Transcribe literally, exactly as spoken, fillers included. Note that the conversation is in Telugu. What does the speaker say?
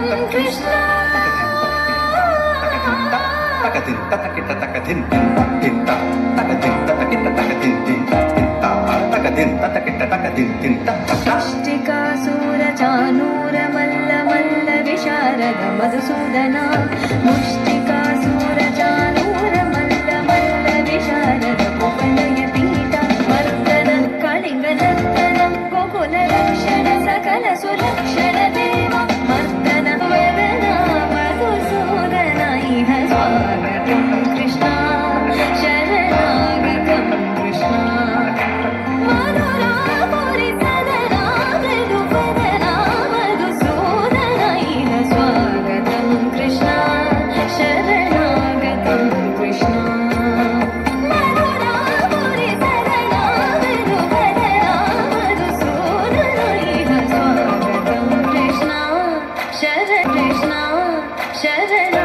కృష్ణ తకదిన్ తతకిట తకదిన్ తింత తకదిన్ తతకిట తకదిన్ తింత తకదిన్ తతకిట తకదిన్ తింత ముష్టికాసుర చానూర మల్ల మల్ల విశారద మధుసూదన ముష్టికాసుర చానూర మల్ల మల్ల విశారద ఉపనయ పీఠ మర్దన కళింగ నర్తన గోకుల రక్షణ సకల సులక్షణ దేవ మర్దన వదన మధుసూదన ఇహ స్వాగతం కృష్ణ శరణాగతం కృష్ణ మధురాపురి సదనా మృదుపదనా మధుసూదన ఇహ స్వాగతం కృష్ణ శరణాగతం కృష్ణ మధురాపురి సదనా మృదుపదనా మధుసూదన ఇహ స్వాగతం కృష్ణ శరణ కృష్ణ శరణ